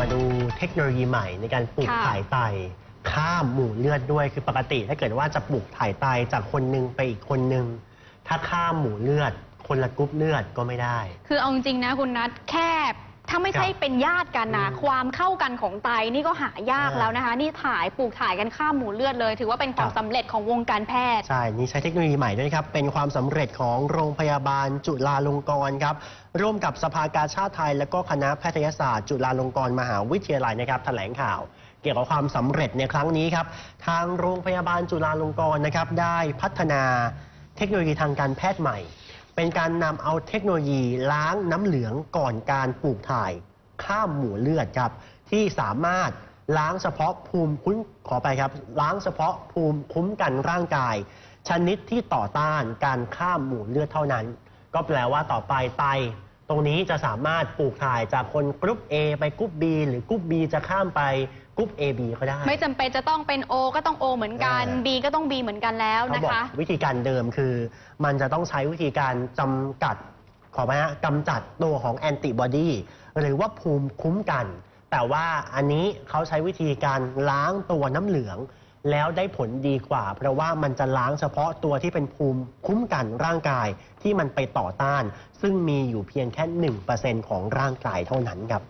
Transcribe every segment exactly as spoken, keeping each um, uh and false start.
มาดูเทคโนโลยีใหม่ในการปลูกถ่ายไตข้ามหมู่เลือดด้วยคือปกติถ้าเกิดว่าจะปลูกถ่ายไตจากคนหนึ่งไปอีกคนหนึ่งถ้าข้ามหมู่เลือดคนละกรุ๊ปเลือดก็ไม่ได้คือเอาจริงๆนะคุณนัทแค่ถ้าไม่ใช่เป็นญาติกันนะความเข้ากันของไตนี่ก็หายากแล้วนะคะนี่ถ่ายปลูกถ่ายกันข้ามหมู่เลือดเลยถือว่าเป็นความสำเร็จของวงการแพทย์ใช่นี่ใช้เทคโนโลยีใหม่ด้วยครับเป็นความสำเร็จของโรงพยาบาลจุฬาลงกรณ์ครับร่วมกับสภากาชาดไทยและก็คณะแพทยศาสตร์จุฬาลงกรณ์มหาวิทยาลัยนะครับแถลงข่าวเกี่ยวกับความสำเร็จในครั้งนี้ครับทางโรงพยาบาลจุฬาลงกรณ์นะครับได้พัฒนาเทคโนโลยีทางการแพทย์ใหม่เป็นการนำเอาเทคโนโลยีล้างน้ำเหลืองก่อนการปลูกถ่ายข้ามหมู่เลือดครับที่สามารถล้างเฉพาะภูมิคุ้มขอไปครับล้างเฉพาะภูมิคุ้มกันร่างกายชนิดที่ต่อต้านการข้ามหมู่เลือดเท่านั้นก็แปลว่าต่อไปไตตรงนี้จะสามารถปลูกถ่ายจากคนกรุ๊ป A ไปกรุ๊ป B หรือกรุ๊ป B จะข้ามไปกรุ๊ป เอ บี ก็ได้ไม่จำเป็นจะต้องเป็น O ก็ต้อง O เหมือนกัน B ก็ต้อง B เหมือนกันแล้วนะคะวิธีการเดิมคือมันจะต้องใช้วิธีการจำกัดขอไหมฮะกำจัดตัวของแอนติบอดีหรือว่าภูมิคุ้มกันแต่ว่าอันนี้เขาใช้วิธีการล้างตัวน้ำเหลืองแล้วได้ผลดีกว่าเพราะว่ามันจะล้างเฉพาะตัวที่เป็นภูมิคุ้มกันร่างกายที่มันไปต่อต้านซึ่งมีอยู่เพียงแค่ หนึ่งเปอร์เซ็นต์ ของร่างกายเท่านั้นครับ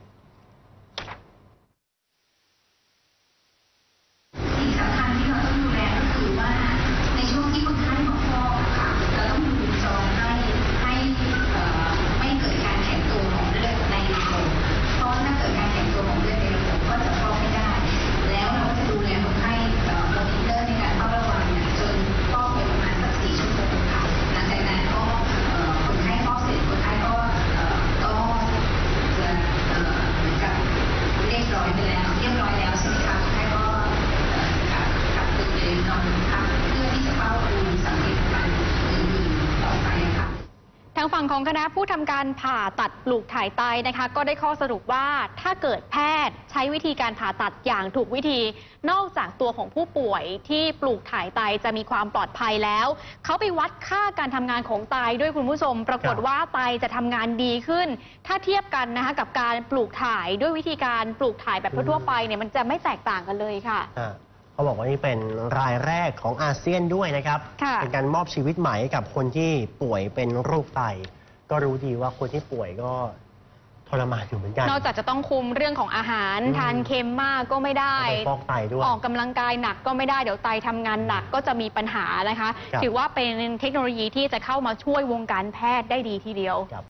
ทางฝั่งของคณะผู้ทำการผ่าตัดปลูกถ่ายไตนะคะก็ได้ข้อสรุปว่าถ้าเกิดแพทย์ใช้วิธีการผ่าตัดอย่างถูกวิธีนอกจากตัวของผู้ป่วยที่ปลูกถ่ายไตจะมีความปลอดภัยแล้วเขาไปวัดค่าการทำงานของไตด้วยคุณผู้ชมปรากฏว่าไตจะทำงานดีขึ้นถ้าเทียบกันนะคะกับการปลูกถ่ายด้วยวิธีการปลูกถ่ายแบบทั่วไปเนี่ยมันจะไม่แตกต่างกันเลยค่ะเขาบอกว่านี่เป็นรายแรกของอาเซียนด้วยนะครับเป็นการมอบชีวิตใหม่กับคนที่ป่วยเป็นโรคไตก็รู้ดีว่าคนที่ป่วยก็ทรมานอยู่เหมือนกันนอกจากจะต้องคุมเรื่องของอาหารทานเค็มมากก็ไม่ได้ฟอกไตด้วยออกกำลังกายหนักก็ไม่ได้เดี๋ยวไตทำงานหนักก็จะมีปัญหานะคะถือว่าเป็นเทคโนโลยีที่จะเข้ามาช่วยวงการแพทย์ได้ดีทีเดียว